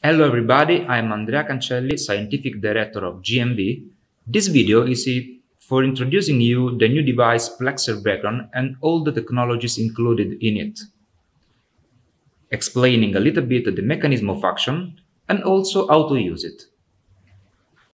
Hello everybody, I'm Andrea Cancelli, Scientific Director of GMV. This video is for introducing you the new device Plexr Vecron and all the technologies included in it, explaining a little bit the mechanism of action and also how to use it.